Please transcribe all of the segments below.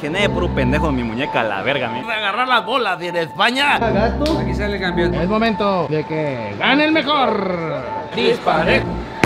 Que nadie puro pendejo mi muñeca a la verga, me. Agarrar las bolas de España. Gato. Aquí sale el campeón. Es momento de que gane el mejor. Dispare.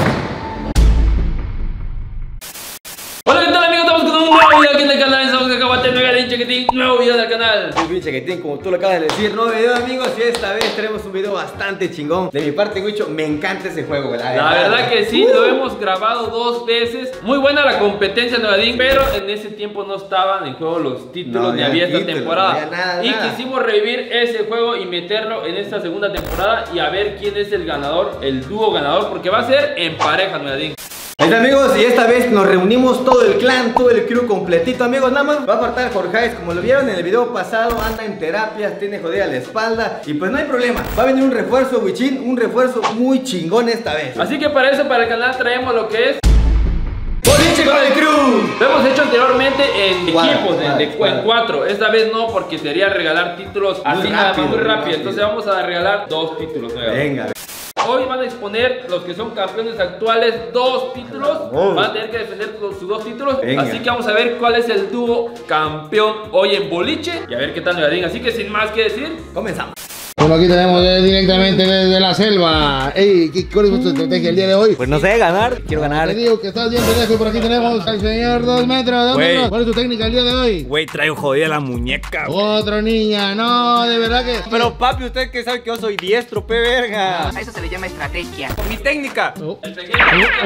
Hola, ¿qué tal, amigos? Estamos con un nuevo video aquí en el canal. Estamos que acabate Megalín Chequetín, nuevo video del canal. Muy bien, Chequetín, como tú lo acabas de decir, nuevo video, amigos. Y esta vez tenemos un video bastante chingón. De mi parte, Wicho, me encanta ese juego, ¿verdad? La verdad que sí, lo hemos grabado 2 veces. Muy buena la competencia, Megalín, pero en ese tiempo no estaban en juego los títulos, ni había esta temporada. No había nada, y nada. quisimos revivir ese juego y meterlo en esta segunda temporada y a ver quién es el ganador, el dúo ganador, porque va a ser en pareja, Megalín. Ahí está, amigos, y esta vez nos reunimos todo el clan, todo el crew completito, amigos. Nada más va a faltar Jorge, como lo vieron en el video pasado, anda en terapias, tiene jodida la espalda. Y pues no hay problema, va a venir un refuerzo, Wichín, un refuerzo muy chingón esta vez. Así que para eso, para el canal traemos lo que es ¡Boliche con el crew! lo hemos hecho anteriormente en equipos, en 4. Cuadra. Esta vez no, porque sería regalar títulos así nada más, muy rápido. rápido. Entonces vamos a regalar 2 títulos. Venga. Hoy van a exponer los que son campeones actuales 2 títulos. Oh. Van a tener que defender sus 2 títulos. Venga. Así que vamos a ver cuál es el dúo campeón hoy en boliche. Y a ver qué tal me va. Así que sin más que decir, Comenzamos. Bueno, aquí tenemos directamente desde la selva. Ey, ¿cuál es tu estrategia el día de hoy? Pues no sé, ganar, quiero ganar. Te digo que estás bien pendejo y por aquí tenemos al señor 2 metros, 2 Güey. metros. ¿Cuál es tu técnica el día de hoy? Güey, traigo jodida la muñeca, güey. Otro niña, no, de verdad que. Pero papi, usted que sabe que yo soy diestro, pe verga. A eso se le llama estrategia. Mi técnica. Oh, el pequeño.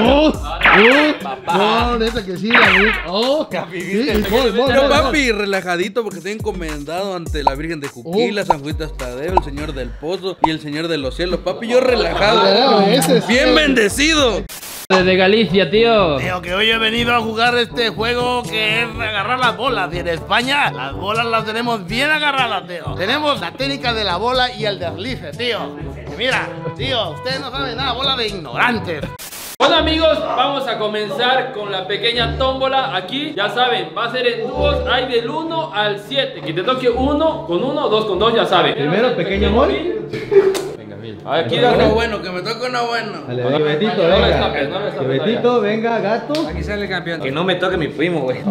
no, neta que sí, la vi. Oh, sí, Yo, papi, relajadito porque estoy encomendado ante la Virgen de Juquila, San Juan Tadeo, el Señor del Pozo y el Señor de los Cielos. Papi, yo relajado. ese sí. Bien bendecido. Desde Galicia, tío. Tío, que hoy he venido a jugar este juego que es agarrar las bolas. Y en España las bolas las tenemos bien agarradas, tío. Tenemos la técnica de la bola y el deslice, tío. Y mira, tío, ustedes no saben nada, bola de ignorantes. Bueno, amigos, vamos a comenzar con la pequeña tómbola. Aquí, ya saben, va a ser en dúos. Hay del 1 al 7. Que te toque 1 con 1, 2 con 2, ya saben. Primero, pequeño mol. Venga, mil. Aquí Uno dale. bueno, que me toque uno bueno. Dale, Betito, No lo venga. destapes, no lo destapes, Betito, venga, gato. Aquí sale el campeón. Que no me toque mi primo, güey.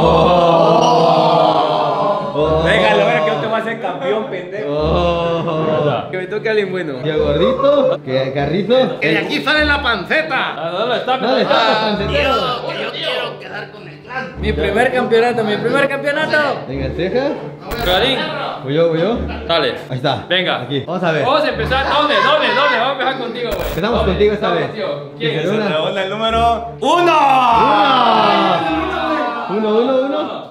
Oh. Venga, lo verga que yo te voy a hacer campeón, pendejo. Oh. Que me toque alguien bueno. Tío gordito, que carrito. Que de aquí sale la panceta. No lo destapes. No le estás pancetero. Tío, que yo quiero quedar con el clan. Mi primer campeonato, mi primer campeonato. Venga, ceja. Megalín, Voy yo. dale. Ahí está. Venga. Aquí. Vamos a ver. Vamos a empezar. ¿Dónde? Vamos a empezar contigo, güey. Empezamos Doble, contigo esta doble, vez. tío. ¿Quién es? Se Ronda el número 1. Uno.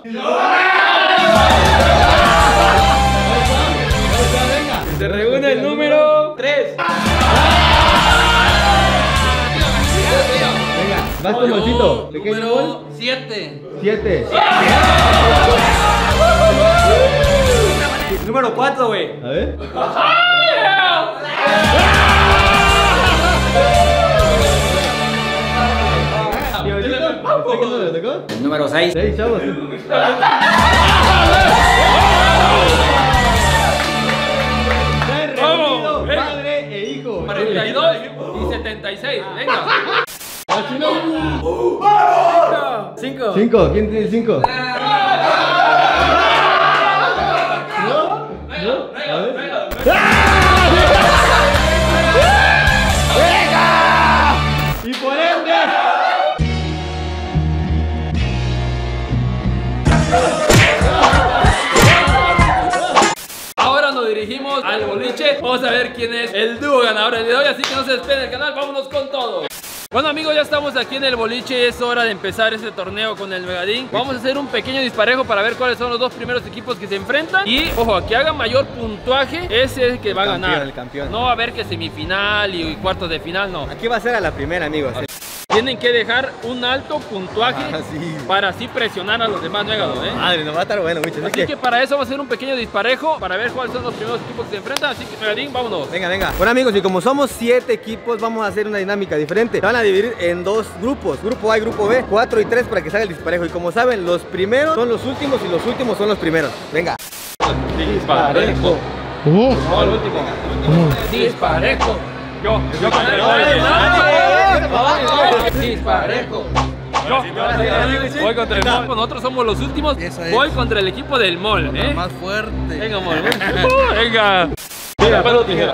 Se reúne el número 3. Venga, vas con bolsito. Pequeño bol. Número 7. 7. Número 4, güey. A ver. ¿Y Betito? ¿Usted qué número le tocó? Número 6. 6, chavos. Vamos. Padre e hijo. 42 y 76. Venga. 5. 5. ¿Quién tiene el 5? A ver. Y por ende. Ahora nos dirigimos al boliche. Vamos a ver quién es el dúo ganador del día de hoy. Así que no se despeguen del canal. Vámonos con todo. Bueno, amigos, ya estamos aquí en el boliche. Es hora de empezar este torneo con el Megadín. Vamos a hacer un pequeño disparejo para ver cuáles son los 2 primeros equipos que se enfrentan. Y, ojo, a que haga mayor puntuaje, ese es el que va a ganar. El campeón. No va a haber que semifinal y cuartos de final, no. Aquí va a ser a la primera, amigos. Tienen que dejar un alto puntuaje Sí. para así presionar a los demás Megado, ¿eh? Madre, no va a estar bueno, Wicho. Así que para eso vamos a hacer un pequeño disparejo para ver cuáles son los primeros equipos que se enfrentan. Así que, Megadín, vámonos. Venga. Bueno, amigos, y como somos 7 equipos, vamos a hacer una dinámica diferente. Se van a dividir en 2 grupos, grupo A y grupo B, 4 y 3 para que salga el disparejo. Y como saben, los primeros son los últimos y los últimos son los primeros. Venga. Disparejo. ¿Cómo? No, el último. Disparejo. Yo con el no, disparejo. Voy contra el mall. Nosotros somos los últimos. Esa es. Voy contra el equipo del mall, La más fuerte. Venga, mall. Venga. Tira, pelo, tijera.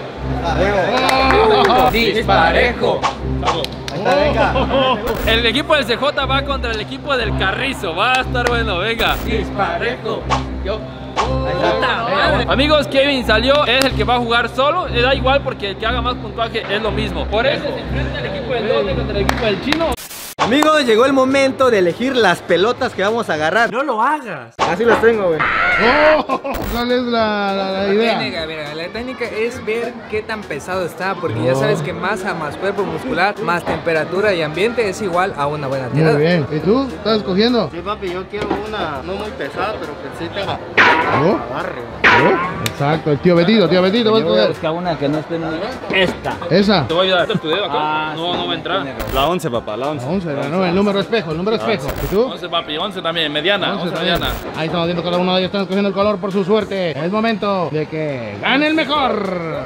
Disparejo. El equipo del CJ va contra el equipo del Carrizo. Va a estar bueno, venga. Disparejo. Amigos, Kevin salió, es el que va a jugar solo. Le da igual porque el que haga más puntuaje es lo mismo. Por eso se enfrenta el equipo del Doble contra el equipo del Chino. Amigos, llegó el momento de elegir las pelotas que vamos a agarrar. No lo hagas. Así las tengo, güey. ¿Cuál es la idea? Mira, la técnica es ver qué tan pesado está, porque ya sabes que masa más cuerpo muscular, más temperatura y ambiente es igual a una buena tirada. Muy bien. ¿Y tú? ¿Estás escogiendo? Sí, papi, yo quiero una no muy pesada, pero que sí tenga ¿Oh? agarre. ¿Oh? Exacto, el tío Betito, vas a escoger. Busca una que no esté muy... Esta. ¿Esa? Te voy a ayudar. ¿Este es tu dedo acá? No va a entrar. La 11, papá, la 11. 11, no, el número espejo, ¿Y tú? 11, papi, 11 también, mediana. 11 también. mediana. Ahí estamos viendo cada uno de ellos están escogiendo el color por su suerte. Es momento de que gane el mejor.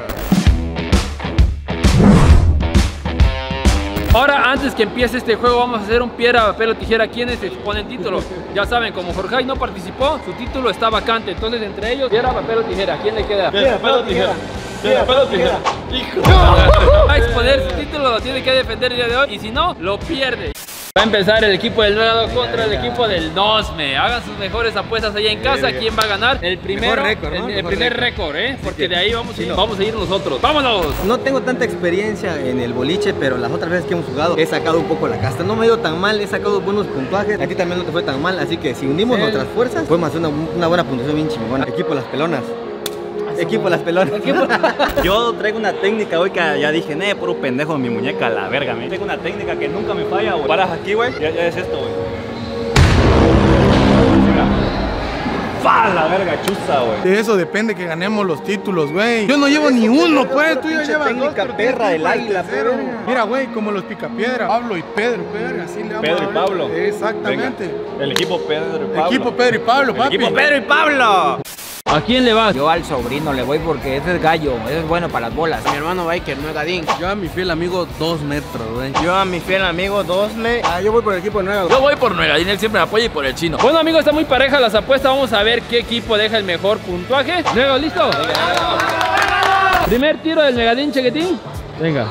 Ahora, antes que empiece este juego, vamos a hacer un piedra, papel o tijera. ¿Quiénes exponen título? Ya saben, como Jorge no participó, su título está vacante. Entonces, entre ellos, piedra, papel o tijera. ¿Quién le queda? Piedra, papel o tijera. Piedra, papel o tijera. Va a exponer su título, lo tiene que defender el día de hoy. Y si no, lo pierde. Va a empezar el equipo del Nuevo contra el equipo del Nosme. Hagan sus mejores apuestas allá en casa. ¿Quién va a ganar? El primero, récord, ¿no? el primer récord, porque de ahí vamos a ir nosotros. ¡Vámonos! No tengo tanta experiencia en el boliche, pero las otras veces que hemos jugado he sacado un poco la casta. No me ha ido tan mal, he sacado buenos puntuajes. A ti también no te fue tan mal, así que si unimos nuestras fuerzas, podemos hacer una buena puntuación bien chingona. Equipo Las Pelonas. Equipo Las Pelonas. Yo traigo una técnica hoy que ya dije, puro pendejo mi muñeca, la verga, me. Tengo una técnica que nunca me falla, güey. Paras aquí, güey, ya es esto, güey. Mira. ¡Fa! La verga, chuza, güey. De eso depende que ganemos los títulos, güey. Yo no llevo ni uno, pues. Tú ya llevas dos. Técnica perra del águila, pero. Mira, güey, como los picapiedra. Pablo y Pedro, así le vamos Pedro a y hablar. Pablo. Exactamente. Venga. El equipo Pedro y Pablo. Equipo Pedro y Pablo, papi. Equipo Pedro y Pablo. ¿A quién le vas? Yo al sobrino le voy porque ese es gallo, ese es bueno para las bolas. Mi hermano Biker, no es Gadín. Yo a mi fiel amigo 2 metros, güey. Yo a mi fiel amigo Dosme. Yo voy por el equipo nuevo. Yo voy por Nuegadín, él siempre me apoya y por el Chino. Bueno, amigos, está muy pareja las apuestas. Vamos a ver qué equipo deja el mejor puntuaje. Nuevo, ¿listo? Primer tiro del Nuegadín, Chequetín. Venga.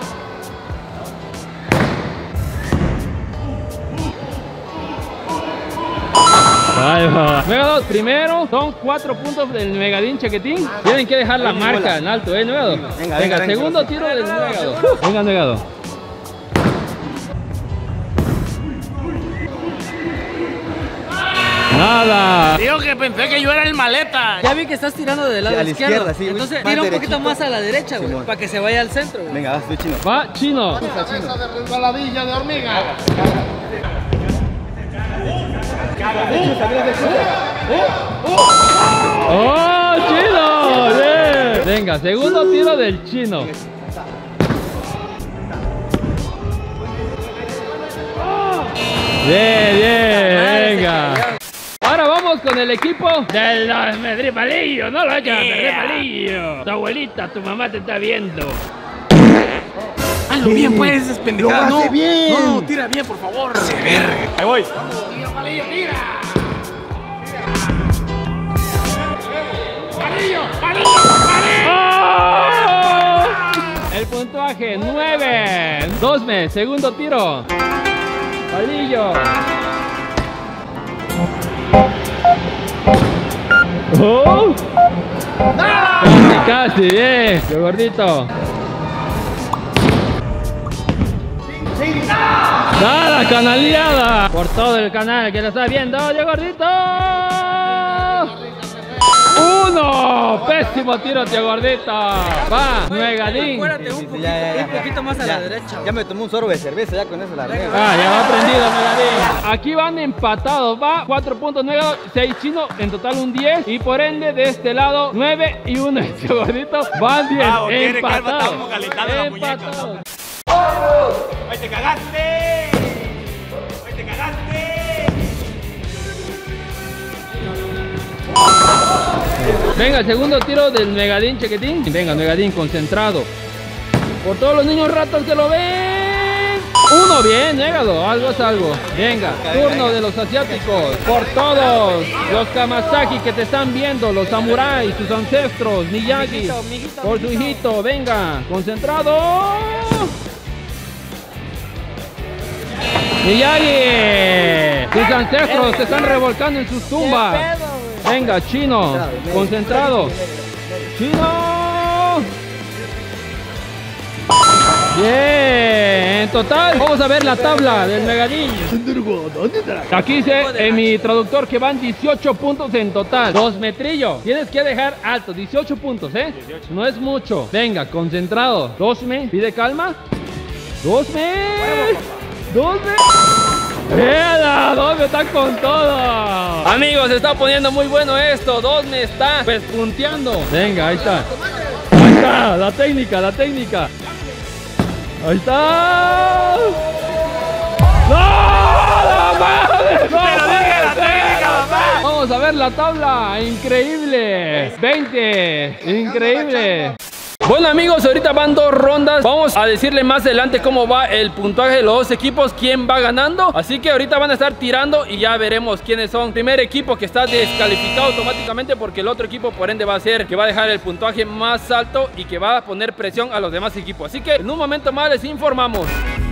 Ahí va. Nueva 2, primero son 4 puntos del Nuegadín, Chequetín. Tienen que dejar la marca en alto, Nueva 2. Venga, segundo tiro del Nueva 2. Venga, Nueva 2. Nada. Digo que pensé que yo era el maleta. Ya vi que estás tirando del lado Sí, a la izquierdo. izquierda, sí, güey. Entonces Más tira un poquito derechito. más a la derecha, güey, Simón. para que se vaya al centro, güey. Venga, vas tú, Chino. Va, Chino. Esa de resbaladilla de hormiga. ¡Oh, Chino! Bien. Venga, segundo tiro del Chino. Bien, bien, venga. Ahora vamos con el equipo del Nosme Palillo. No lo eches a perder, Palillo. Tu abuelita, tu mamá te está viendo. Hazlo bien, pues, es pendejada. Lo hace bien. No, tira bien, por favor. Ahí voy. ¡Oh! El puntuaje 9. Dosme, segundo tiro. Palillo. ¡Oh! Casi, bien. Yo gordito. ¡Nada, canaleada! Por todo el canal que lo está viendo, yo gordito. 1. Pésimo tiro, tío gordito. Va, Nuegadín. Acuérdate, un poquito más a la derecha. Ya me tomé un sorbo de cerveza, ya con eso la arreglo. Ah, ya va prendido, Nuegadín. Aquí van empatados, va 4 puntos Nuegadín, 6 Chino, en total un 10. Y por ende, de este lado, 9 y 1, tío gordito. Van 10, empatados. Empatados. ¡Ahí te cagaste! ¡Ahí te cagaste! Venga, el segundo tiro del Nuegadín, Chequetín. Venga, Nuegadín, concentrado. Por todos los niños ratos que lo ven. Uno, bien, llégalo, algo es algo. Venga, turno de los asiáticos. Por todos los Kamasaki que te están viendo, los samuráis, tus ancestros, Miyagi. Por su hijito, venga, concentrado. Miyagi, tus ancestros se están revolcando en sus tumbas. Venga, chino, concentrado. Chino. Bien, en total, vamos a ver la tabla del Megadin. Aquí dice en mi traductor que van 18 puntos en total. 2 metrillos. Tienes que dejar alto, 18 puntos, ¿eh? 18. No es mucho. Venga, concentrado. 2me, pide calma. 2me. 2me. ¡Mierda! 2me está con todo. Amigos, se está poniendo muy bueno esto. 2me está pues punteando. Venga, ahí está. Ahí está, la técnica, la técnica. Ahí está. ¡No! ¡La madre! ¡No! La técnica, vamos a ver la tabla. Increíble. 20. Increíble. Bueno amigos, ahorita van 2 rondas. Vamos a decirle más adelante cómo va el puntaje de los 2 equipos, quién va ganando. Así que ahorita van a estar tirando y ya veremos quiénes son. Primer equipo que está descalificado automáticamente porque el otro equipo por ende va a ser que va a dejar el puntaje más alto y que va a poner presión a los demás equipos. Así que en un momento más les informamos.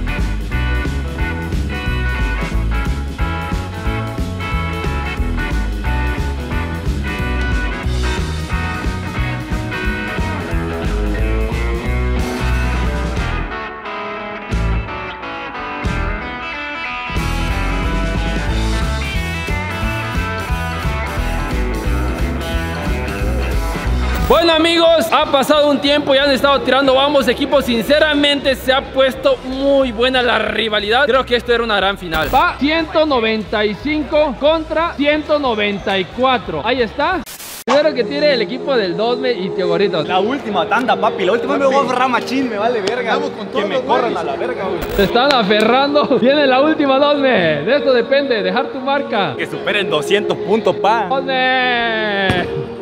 Bueno amigos, ha pasado un tiempo y han estado tirando ambos equipos. Sinceramente se ha puesto muy buena la rivalidad. Creo que esto era una gran final. Va 195 contra 194. Ahí está. Primero que tire el equipo del 2me y Tío Gordito. La última tanda, papi. La última me voy a aferrar machín. Me vale verga. Que me corran a la verga, güey. Se están aferrando. Viene la última 2me. De esto depende. Dejar tu marca. Que superen 200 puntos, pa. 2me.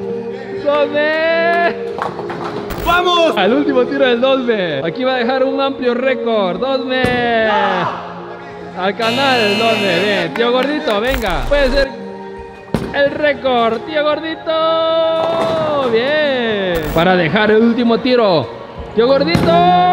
2me. ¡Vamos! Al último tiro del 2me. Aquí va a dejar un amplio récord. 2me. Al canal 2me. Bien. Tío Gordito, venga. Puede ser el récord. Tío Gordito. Bien. Para dejar el último tiro. Tío Gordito.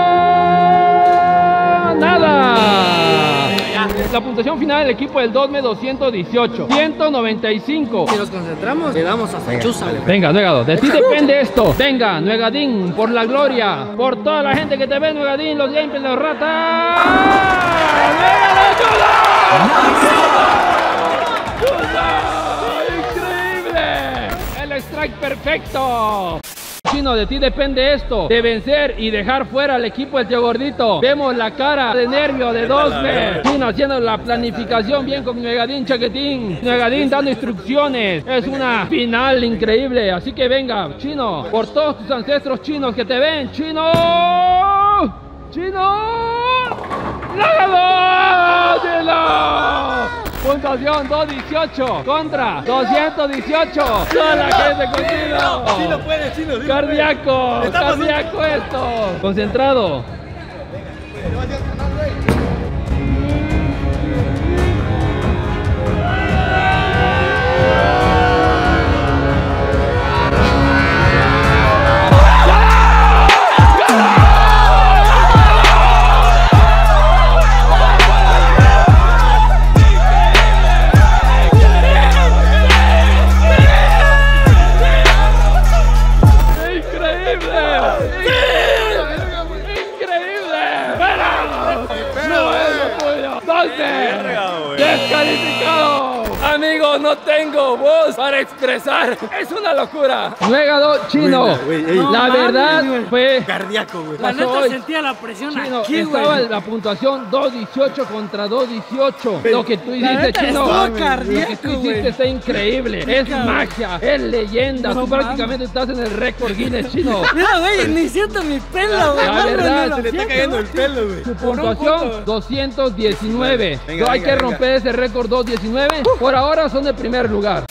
Nada. La puntuación final del equipo del 2me 218. 195. Si nos concentramos, le damos a Chusa. Venga, Nuegado, de ti depende esto. Venga, Nuegadín, por la gloria. Por toda la gente que te ve, Nuegadín, los gameplays, los ratas. ¡Increíble! El strike perfecto. Chino, de ti depende esto, de vencer y dejar fuera al equipo del Tío Gordito. Vemos la cara de nervio de 2me. Chino haciendo la planificación bien con Nuegadín Chaquetín. Nuegadín dando instrucciones. Es una final increíble. Así que venga, Chino, por todos tus ancestros chinos que te ven. Chino. Chino. ¡Lágalo! ¡Chino! Puntuación 218 contra 218. Toda la gente contigo. Sí lo puede, Chino. Sí Cardíaco, cardíaco esto. Concentrado. ¡Descalificado! Amigos, no tengo voz para expresar. Es una locura. Nuegado, Chino. La verdad fue cardíaco, güey. La neta sentía la presión aquí, estaba la puntuación 218 contra 218. Lo que tú hiciste, Chino. Lo que tú hiciste está increíble. Es magia, es leyenda. Tú prácticamente estás en el récord Guinness, Chino. Mira, güey, ni siento mi pelo, güey. La verdad, se le está cayendo el pelo, güey. Su puntuación 219. Hay que romper ese récord 219. Por ahora son de primer lugar.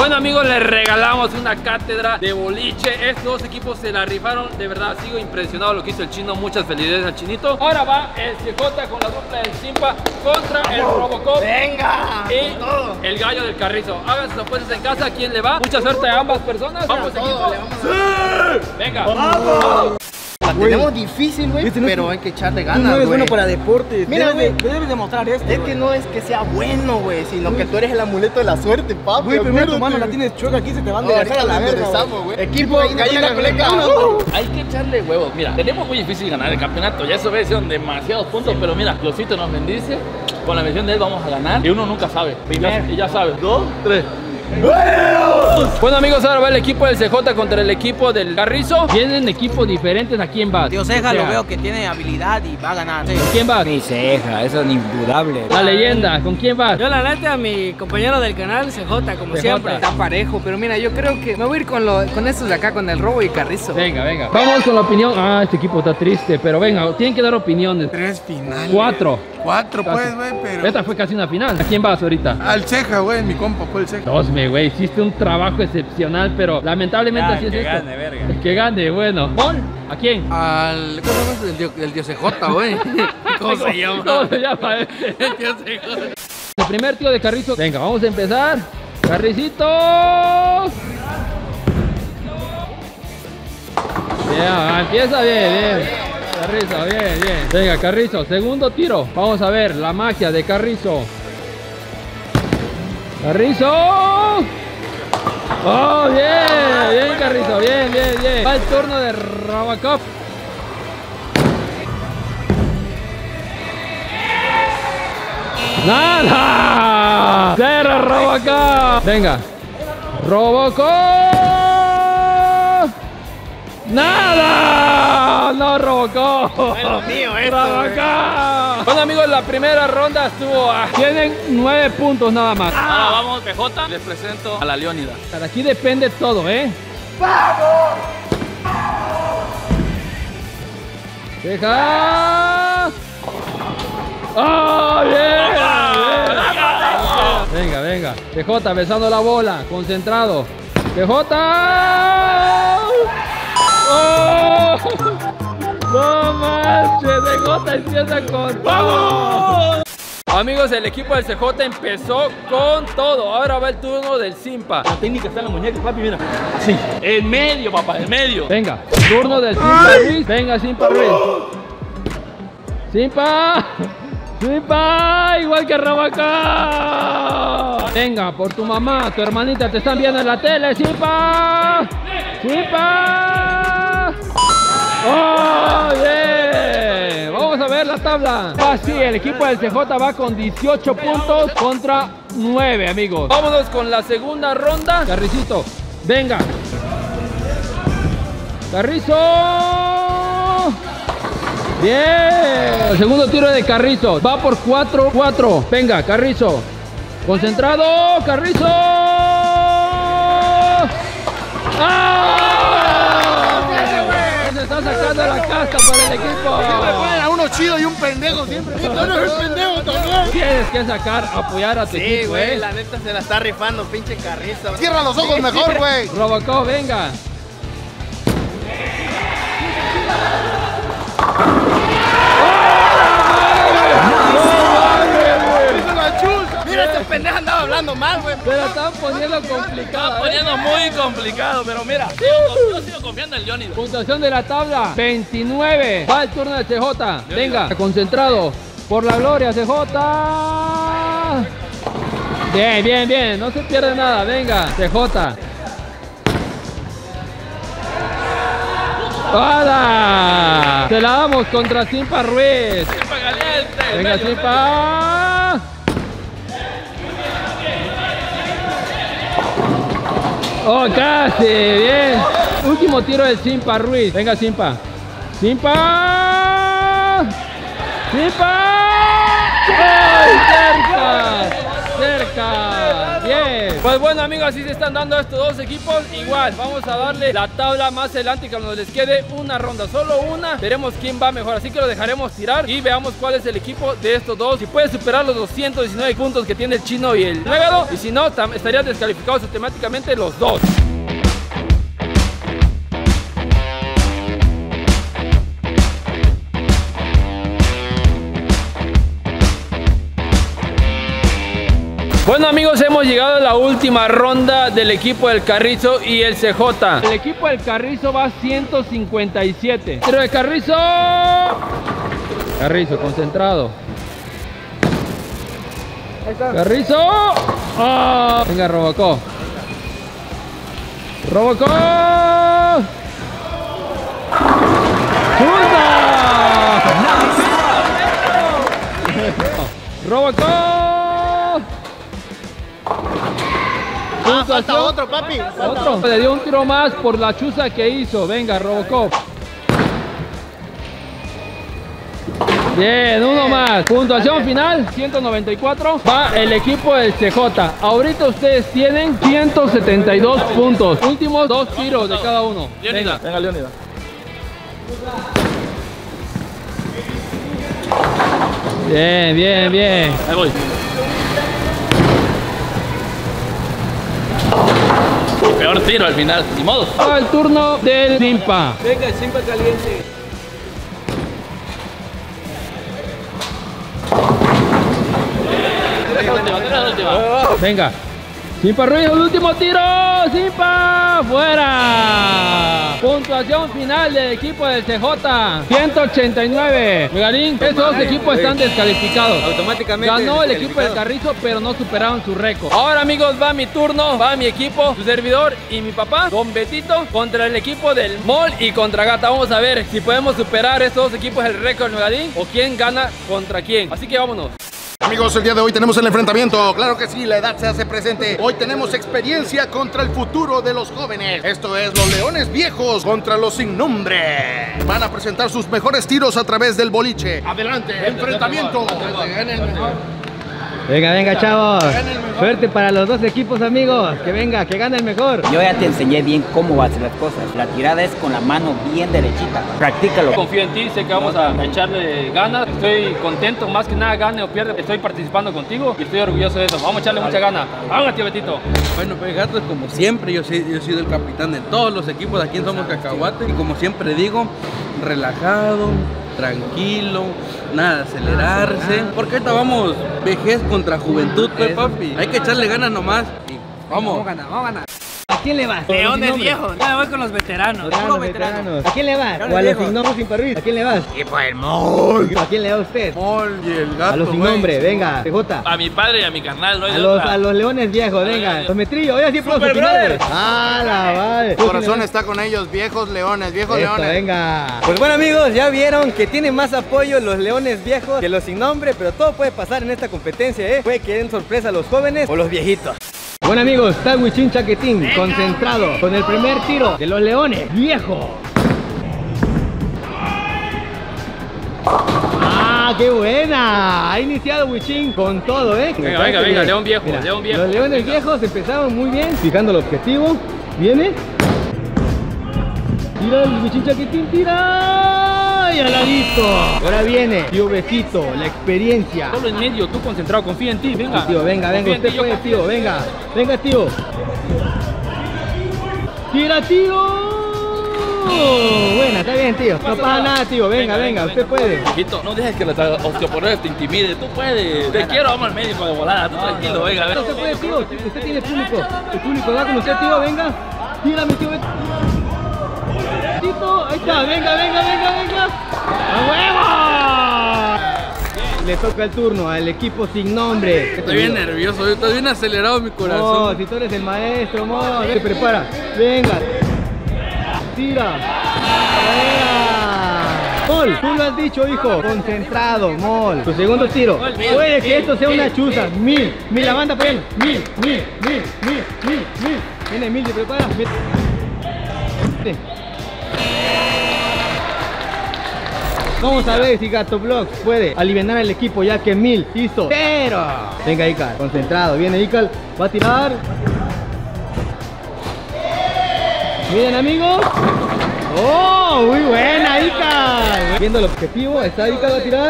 Bueno amigos, les regalamos una cátedra de boliche. Estos dos equipos se la rifaron. De verdad, sigo impresionado lo que hizo el chino. Muchas felicidades al chinito. Ahora va el CJ con la dupla del Simpa contra el Robocop. ¡Venga! Y el gallo del Carrizo. Hagan sus apuestas en casa. ¿Quién le va? Mucha suerte a ambas personas. Vamos equipo. ¡Sí! Venga. ¡Vamos! La tenemos difícil, güey, pero hay que echarle ganas, Tú no eres güey. bueno para deportes. Mira, güey, debes demostrar esto. Es que no es que sea bueno, güey, sino que tú eres el amuleto de la suerte, papi. Güey, primero tu mano la tienes chueca aquí, se te van a Ahorita enderezar a la la verga, enderezamos, güey. güey. Equipo gallina colecta. Hay que echarle huevos. Mira, tenemos muy difícil ganar el campeonato. Ya eso son demasiados puntos, pero mira, Diosito nos bendice. Con la bendición de él vamos a ganar. Y uno nunca sabe. Y ya sabe. 2, 3. Bueno amigos, ahora va el equipo del CJ contra el equipo del Carrizo. Tienen equipos diferentes. ¿A quién va? Tío Ceja lo veo que tiene habilidad y va a ganar. ¿Con quién va? Mi Ceja, eso es indudable. La leyenda. ¿Con quién va? Yo la neta, a mi compañero del canal, CJ, como CJ. siempre. Está parejo, pero mira, yo creo que me voy a ir con estos de acá, con el Robo y Carrizo. Venga, venga. Vamos con la opinión. Ah, este equipo está triste, pero venga, tienen que dar opiniones. 3 finales. 4. 4 pues, güey, pero... Esta fue casi una final. ¿A quién vas ahorita? Al Ceja, güey, mi compa fue el Ceja. Osme, güey, hiciste un trabajo excepcional, pero lamentablemente así es que esto. gane, verga. Que gane, bueno. ¿Mon? ¿A quién? Al... ¿Cómo se llama? El tío CJ, güey. ¿Cómo se llama? ¿Cómo se llama? El tío CJ. El primer tío de Carrizo. Venga, vamos a empezar. Carricito. Ya, empieza bien, bien. Carrizo, bien, bien. Venga, Carrizo, segundo tiro. Vamos a ver la magia de Carrizo. Carrizo. Oh, bien, bien, Carrizo, bien, bien, bien. Va el turno de Robocop. ¡Nada! ¡Cero, Robocop! Venga. ¡Robocop! ¡Nada! ¡No, Robocop! Es lo mío esto, ¡Robocop! Bueno, amigos, la primera ronda estuvo... Tienen 9 puntos nada más. Ahora vamos, PJ. Les presento a la Leónida. De aquí depende todo, ¿eh? ¡Deja! ¡Oh, bien! Venga, venga. PJ besando la bola. Concentrado. PJ. ¡Oh! ¡No manches! PJ empieza con... ¡Vamos! Amigos, el equipo del CJ empezó con todo. Ahora va el turno del Simpa. La técnica está en la muñeca, papi, mira. Así. En medio, papá, en medio. Venga, turno del Simpa Ruiz. Venga, Simpa Ruiz. Simpa. Simpa, igual que Robocop. Venga, por tu mamá, tu hermanita te están viendo en la tele, Simpa. Simpa. ¡Oh, bien! Vamos a ver la tabla. Así, el equipo del CJ va con 18 puntos contra 9, amigos. Vámonos con la segunda ronda. Carricito, venga. Carrizo. Bien. El segundo tiro de Carrizo. Va por 4-4. Venga, Carrizo. Concentrado, Carrizo. ¡Ah! Se está sacando la casta para el equipo. Siempre ponen a uno chido y un pendejo siempre. Y tú eres el pendejo también. Tienes que sacar, apoyar a tu Sí, equipo, güey, la neta se la está rifando, pinche Carrizo. Cierra los ojos mejor, güey. Robocop, venga. Mira, este pendejo andaba hablando mal, güey. Se la están poniendo complicada. Está poniendo muy complicado, pero mira, yo sigo confiando en el Leónida. Puntuación de la tabla, 29. Va el turno de CJ. Venga, concentrado. Por la gloria, CJ. Bien, bien, bien. No se pierde nada. Venga, CJ. ¡Hala! Se la damos contra Simpa Ruiz. Simpa caliente. Venga, Simpa. Oh, casi, bien. Último tiro del Simpa Ruiz. Venga, Simpa. Simpa. Simpa. ¡Ay, cerca! Cerca. Bien. Pues bueno, amigos, así se están dando estos dos equipos. Igual, vamos a darle la tabla más adelante cuando les quede una ronda, solo una. Veremos quién va mejor, así que lo dejaremos tirar y veamos cuál es el equipo de estos dos. Si puede superar los 219 puntos que tiene el chino y el Nuegado, y si no, estarían descalificados automáticamente los dos. Bueno, amigos, hemos llegado a la última ronda del equipo del Carrizo y el CJ. El equipo del Carrizo va 157. Tiro de Carrizo. Carrizo, concentrado. Carrizo. Oh. Venga, Robocop. Robocop. ¡Punta! Robocop. Falta otro, papi. Otro. Le dio un tiro más por la chuza que hizo. Venga, Robocop. Bien, uno más. Puntuación final, 194. Va el equipo del CJ. Ahorita ustedes tienen 172 puntos. Últimos 2 tiros de cada uno. Leónidas. Venga, Leónidas. Bien, bien, bien. Ahí voy. Peor tiro al final, ni modo. Va el turno del Simpa. Venga, Simpa caliente. Venga. Simpa Ruiz, el último tiro. Simpa, fuera. Puntuación final del equipo del CJ, 189. Megalín, estos dos equipos están descalificados. Automáticamente ganó el equipo del Carrizo, pero no superaron su récord. Ahora, amigos, va mi turno, va mi equipo, su servidor y mi papá, Don Betito, contra el equipo del Mol y contra Gata. Vamos a ver si podemos superar estos dos equipos el récord Megalín o quién gana contra quién. Así que vámonos. Amigos, el día de hoy tenemos el enfrentamiento. Claro que sí, la edad se hace presente. Hoy tenemos experiencia contra el futuro de los jóvenes. Esto es los Leones Viejos contra los Sin Nombre. Van a presentar sus mejores tiros a través del boliche. Adelante, enfrentamiento. Venga, venga, chavos. Suerte para los dos equipos, amigos. Que venga, que gane el mejor. Yo ya te enseñé bien cómo hacer las cosas. La tirada es con la mano bien derechita. Practícalo. Confío en ti, sé que vamos a echarle ganas. Estoy contento, más que nada gane o pierda. Estoy participando contigo y estoy orgulloso de eso. Vamos a echarle mucha gana. Vamos, tío Betito. Bueno, pues Gato, como siempre, yo he sido el capitán de todos los equipos de aquí en Somos Cacahuate. Y como siempre digo, relajado, tranquilo, nada de acelerarse. Porque ahorita vamos vejez contra juventud, pues, papi. Hay que echarle ganas nomás. Y vamos. Vamos a ganar, vamos a ganar. ¿A quién le vas? Leones viejos. Ya me voy con los veteranos. Los veteranos. ¿A quién le vas? ¿O a los Sin Nombre Sin París? ¿A quién le vas? Equipo del Mol. ¿A quién le va usted? Mol y el Gato. A los Sin Nombre, venga, CJ. A mi padre y a mi carnal, no hay A de los, otra. a los Leones Viejos, venga. Los Metrillos, oiga, siempre los Super opinadores. Brothers. ¡Ah, la vale! El corazón está con ellos, viejos leones, viejos Esto, leones. venga. Pues bueno, amigos, ya vieron que tienen más apoyo los Leones Viejos que los Sin Nombre, pero todo puede pasar en esta competencia, ¿eh? Puede que den sorpresa a los jóvenes o los viejitos. Bueno, amigos, está Huichín Chaquetín concentrado con el primer tiro de los Leones Viejos. ¡Ah, qué buena! Ha iniciado Huichín con todo, ¿eh? Venga, venga, venga, León Viejo, Mira, León Viejo. Los Leones Viejos empezaron muy bien, fijando el objetivo. Viene. Tira el Huichín Chaquetín, tira. Y al ladito. Ahora viene tío Besito, la experiencia. Solo en medio, tú concentrado, confía en ti, venga. Tío, venga, venga, Confía en usted ti, yo puede, confío. tío, venga. Venga, tío. Tira, tío. Buena, está bien, tío. No pasa nada, tío. Venga, venga, usted puede. Hijito, no dejes que la osteoporosis te intimide. Tú puedes. Te quiero, vamos al médico de volada. Tú tranquilo, venga, a ver. Usted puede, tío. Usted tiene público. El público va con usted, tío. Venga. Tírame, tío. Tito, ahí está. Venga, venga, venga, venga. ¡A huevo! Le toca el turno al equipo Sin Nombre. Estoy bien nervioso, estoy bien acelerado mi corazón. Si tú eres el maestro, Mo. Se prepara. Venga. Tira. Venga. Mol, tú lo has dicho, hijo. Concentrado, Mol. Tu segundo tiro. Puede que esto sea una chuza. 1000. La banda para él. 1000. Viene 1000, se prepara. Vamos a ver si Gato Vlogs puede aliviar el equipo, ya que 1000 hizo 0. Venga, Icar, concentrado. Viene Icar, va a tirar. Miren, amigos. ¡Oh! Muy buena, Ica. Viendo el objetivo, está Ica, va a tirar.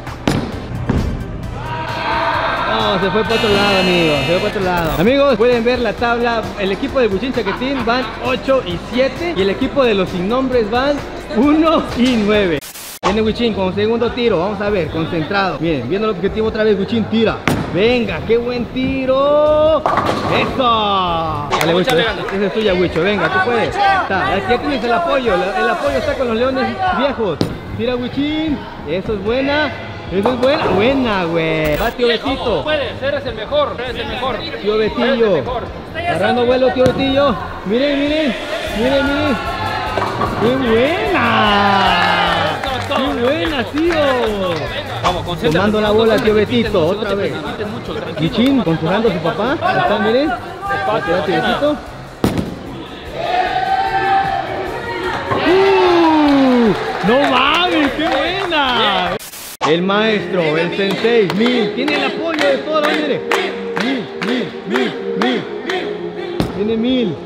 No, se fue para otro lado, amigos. Se fue para otro lado. Amigos, pueden ver la tabla. El equipo de Wichín Chaquetín van 8 y 7. Y el equipo de los sin nombres van 1 y 9. Viene Wichín con segundo tiro. Vamos a ver, concentrado. Bien, viendo el objetivo otra vez. Wichín tira. Venga, qué buen tiro. Eso. Dale, Wicho, esa es tuya, Wicho. Venga, tú puedes. Está, aquí tienes el apoyo. El apoyo está con los leones viejos. Tira, Wichín. Eso es buena. Eso es buena. Buena, güey. Va, tío Betito. Puedes, eres el mejor. Eres el mejor. Tío Betillo. Agarrando vuelo, tío Betillo. Miren, miren. Miren, miren. ¡Qué buena! ¡Qué buena, tío! Vamos, tomando la bola, tío Betito, otra vez. Wichín, controlando a su papá. Está, miren. Tío Betito. ¡No mames! ¡Qué buena! El maestro, el sensei, Mil, tiene el apoyo de todos, mire. Mil. Tiene Mil.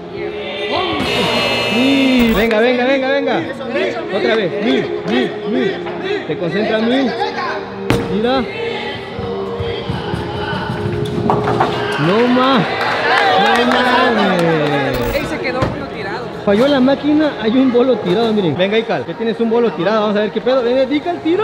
Venga, venga, venga, venga. Otra vez, Mil. Se concentra Mil. Mira. No más. Él se quedó uno tirado. Falló la máquina, hay un bolo tirado, miren. Venga, Ical, que tienes un bolo tirado. Vamos a ver qué pedo. Venga, Ical, tira.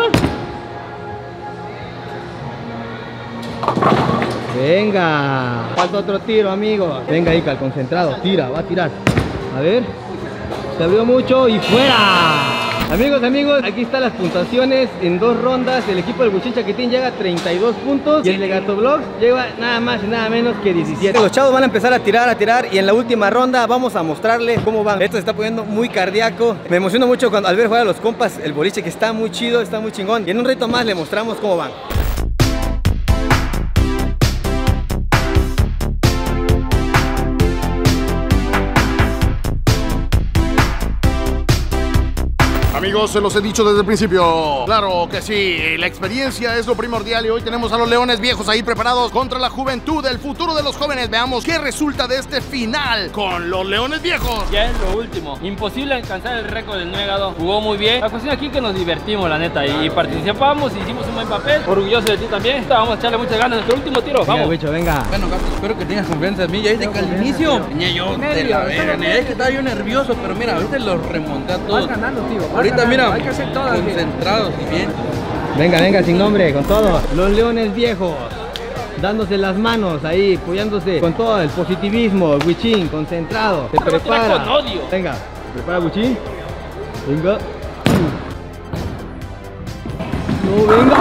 Venga. Falta otro tiro, amigo. Venga, Ical, concentrado. Tira, va a tirar. A ver. Se abrió mucho y fuera. Amigos, aquí están las puntuaciones en 2 rondas. El equipo del Wichín Chaquetín llega a 32 puntos y el de Gato Vlogs lleva nada más y nada menos que 17. Los chavos van a empezar a tirar y en la última ronda vamos a mostrarles cómo van. Esto se está poniendo muy cardíaco. Me emociono mucho al ver jugar a los compas el boliche, que está muy chido, está muy chingón. Y en un reto más le mostramos cómo van. Amigos, se los he dicho desde el principio. Claro que sí, la experiencia es lo primordial y hoy tenemos a los leones viejos ahí preparados contra la juventud, el futuro de los jóvenes. Veamos qué resulta de este final con los leones viejos. Ya es lo último. Imposible alcanzar el récord del Nuegado. Jugó muy bien. La cuestión aquí es que nos divertimos, la neta, y participamos, hicimos un buen papel. Orgulloso de ti también. Vamos a echarle muchas ganas. Nuestro último tiro. Vamos. Venga, bicho, venga. Bueno, Gato, espero que tengas confianza en mí. Ya viste que al inicio tenía yo de la verga. Es que estaba yo nervioso, pero mira, ahorita los remonté a todos. Vas ganando, tío. Ahorita mira, hay que hacer todas concentrados y bien. Venga, venga, sin nombre, con todo. Los leones viejos, dándose las manos ahí, apoyándose con todo el positivismo. Wichín, concentrado, se prepara. Con odio. Venga, se prepara Wichín. Venga. No, venga.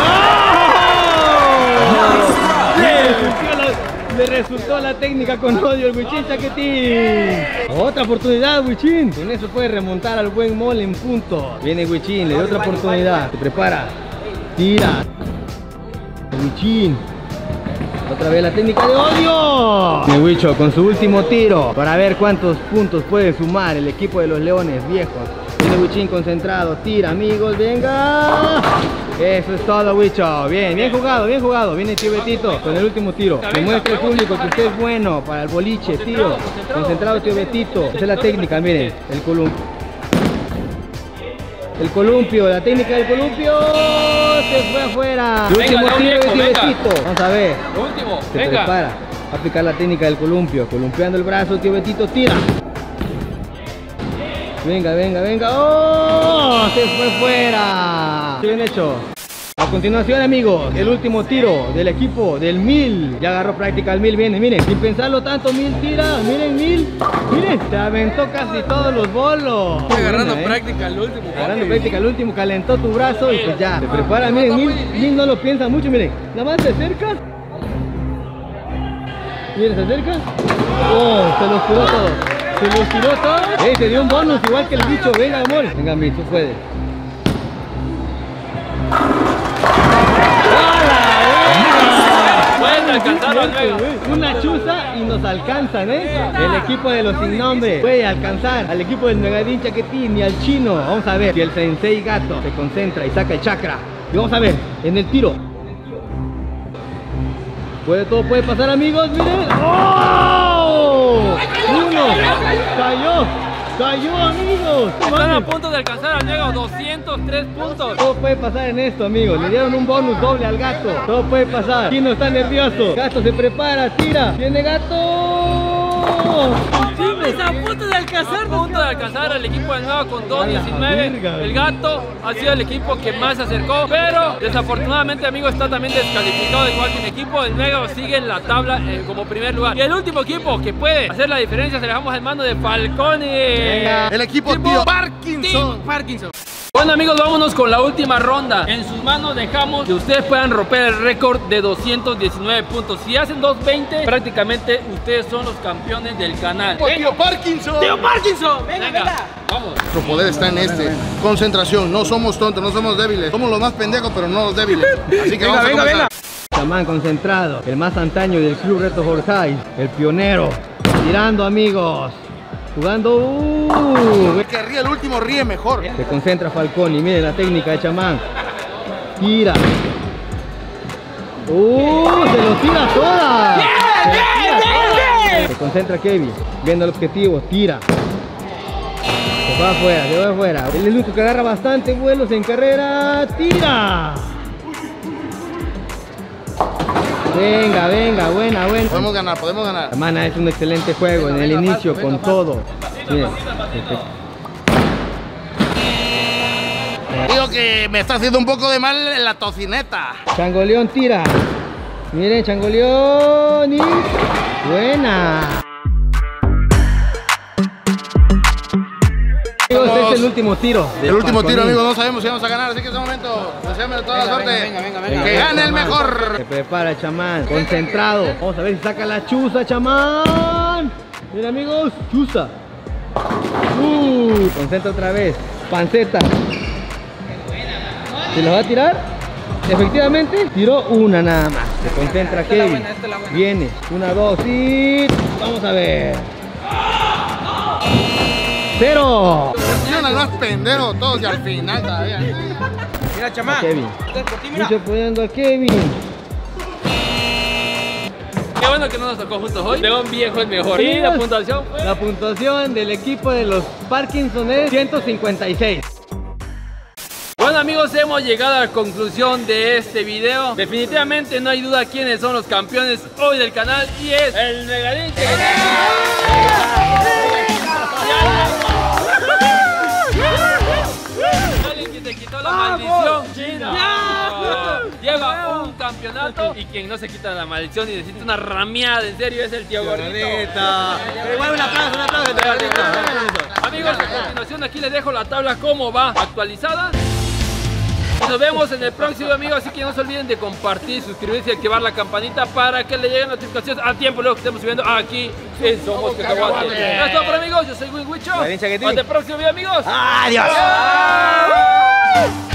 Le resultó la técnica con odio el Wichín Chaquetín. Otra oportunidad, Wichín. Con eso puede remontar al buen Mole en punto. Viene Wichín, le da otra oportunidad. Se prepara. Tira. Wichín. Otra vez la técnica de odio. Viene Wicho con su último tiro para ver cuántos puntos puede sumar el equipo de los leones viejos. Viene Wichín concentrado. Tira, amigos. Venga. Eso es todo, Wicho. Bien, bien jugado, bien jugado. Viene tío Betito con el último tiro. Demuestra al público que usted es bueno para el boliche, tío. Concentrado, tío Betito. Esa es la técnica, miren. El columpio. El columpio, la técnica del columpio. Se fue afuera. El último tiro de tío Betito. Vamos a ver. Lo último. Se prepara a aplicar la técnica del columpio. Columpiando el brazo, tío Betito. Tira. Venga, venga, venga. ¡Oh! Se fue fuera. Bien hecho. A continuación, amigos, el último tiro del equipo del Mil. Ya agarró práctica el Mil. Viene, miren, sin pensarlo tanto, Mil tira. Miren, Mil. Miren, se aventó casi todos los bolos. Agarrando práctica al último. Agarrando práctica al último. Calentó tu brazo y pues ya. Se prepara, miren, Mil no lo piensa mucho, miren. Nada más se acerca. Miren, se acerca. Oh, se los tiró todo. Se los tiró todo. Se dio un bonus igual que el bicho. Venga, amor. Venga, Mil, tú puedes. Pueden alcanzarlo luego. Una chuza y nos alcanzan, El equipo de los sin nombre puede alcanzar al equipo del Megadín Chaquetín y al chino. Vamos a ver si el sensei Gato se concentra y saca el chakra. Y vamos a ver, en el tiro. Todo puede pasar, amigos. Miren. ¡Oh! Uno. Cayó. ¡Cayó, amigos! Están a punto de alcanzar al Mega 203 puntos. Todo puede pasar en esto, amigos. Le dieron un bonus doble al gato. Todo puede pasar. Kino está nervioso. Gato se prepara, tira. ¡Viene gato! Está a punto de alcanzar. A punto de alcanzar al equipo del Mega con 2.19. El gato ha sido el equipo que más se acercó, pero desafortunadamente, amigos, está también descalificado igual que el equipo del Mega. Sigue en la tabla como primer lugar. Y el último equipo que puede hacer la diferencia se le dejamos en mano de Falconi. El equipo Tío Parkinson. Bueno, amigos, vámonos con la última ronda. En sus manos dejamos que ustedes puedan romper el récord de 219 puntos. Si hacen 220, prácticamente ustedes son los campeones del canal. Tío Parkinson. ¡Tío Parkinson! Venga. Vamos. Nuestro poder está en concentración. No somos tontos, no somos débiles. Somos los más pendejos, pero no los débiles. Así que vamos a comenzar. Chamán concentrado, el más antaño del Club Reto Jorge, el pionero. Tirando, amigos. Jugando. El que ríe el último ríe mejor. Se concentra Falconi, miren la técnica de Chamán. Tira. Se lo tira toda. Se concentra Kevin, viendo el objetivo, tira. Se va afuera, Él es el único que agarra bastante vuelos en carrera. Tira. Venga, buena. Podemos ganar. Chamán es un excelente juego en el inicio con todo. Miren. Digo que me está haciendo un poco de mal en la tocineta. Changoleón tira. Miren, Changoleón y... Buena. Amigos, este es el último tiro. El último tiro, amigos, no sabemos si vamos a ganar, así que en este momento, deseame toda la suerte. Venga, que gane el mejor. Se prepara Chamán, concentrado. Vamos a ver si saca la chuza, Chamán. Miren, amigos, chuza. Concentra otra vez. Panceta. ¿Se la va a tirar? Efectivamente, tiró una nada más. Se concentra Kevin. Viene, 1, 2 y... Vamos a ver. 0. No es pendejo todos y al final todavía. Mira, Chamán. Kevin. Mucho apoyando a Kevin. Qué bueno que no nos tocó juntos hoy. León Viejo es mejor. Y la puntuación fue... La puntuación del equipo de los Parkinson es 156. Bueno, amigos, hemos llegado a la conclusión de este video. Definitivamente no hay duda quiénes son los campeones hoy del canal y es el Megadin. Alguien que se quitó la maldición china. Lleva un campeonato y quien no se quita la maldición y necesita una rameada en serio es el tío Gordito. Un aplauso. Amigos, a continuación aquí les dejo la tabla como va actualizada. Nos vemos en el próximo, amigos, así que no se olviden de compartir, suscribirse y activar la campanita para que le lleguen notificaciones a tiempo luego que estemos subiendo aquí en Somos Cacahuate. Eso es todo por amigos, yo soy Winwicho. Hasta el próximo video, amigos. Adiós.